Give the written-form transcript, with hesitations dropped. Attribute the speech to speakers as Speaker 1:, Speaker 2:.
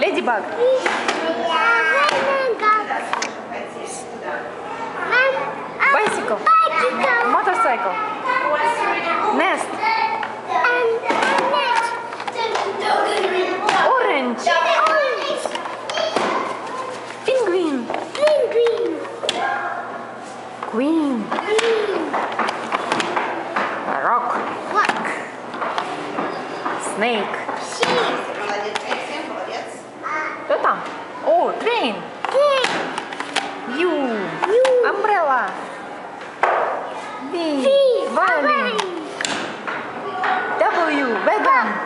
Speaker 1: Ladybug. Bicycle. Motorcycle. Nest. Orange. Penguin. Queen. Rock. Snake. Кто там? О, train. U. Umbrella. V. Violin. W. Wagon.